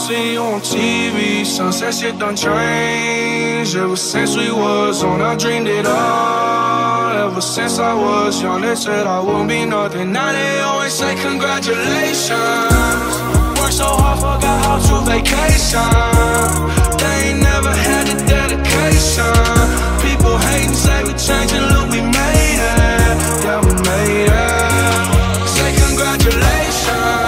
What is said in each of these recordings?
see you on TV, sunset shit done changed. Ever since we was on, I dreamed it all. Ever since I was young, they said I wouldn't be nothing. Now they always say congratulations. Worked so hard, forgot how to vacation. They ain't never had the dedication. People hating, say we changing, look, we made it. Yeah, we made it. Say congratulations.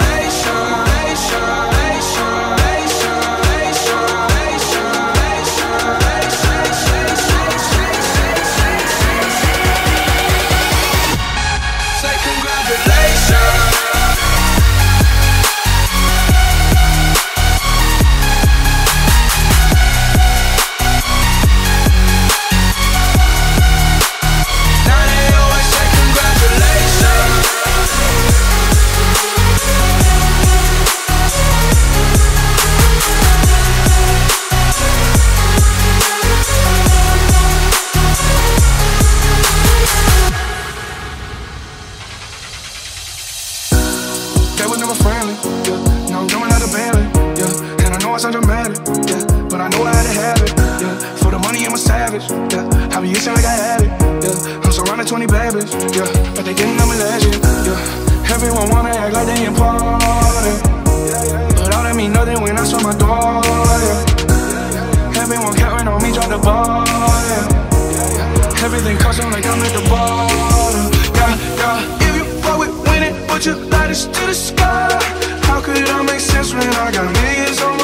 They was never friendly, yeah. Now I'm coming out of Bentley, yeah. And I know I sound dramatic, yeah. But I know I had to have it, yeah. For the money, I'm a savage, yeah. I be itching like I had it, yeah. I'm surrounded 20 babies, yeah. But they didn't know me legend, yeah. Everyone wanna act like they important, but all that mean nothing when I saw my door, yeah. Everyone counting on me, drop the ball, yeah. Everything custom like I'm at the bottom, yeah, yeah. If you fuck with winning, put your lighters to the sky. How could I make sense when I got millions on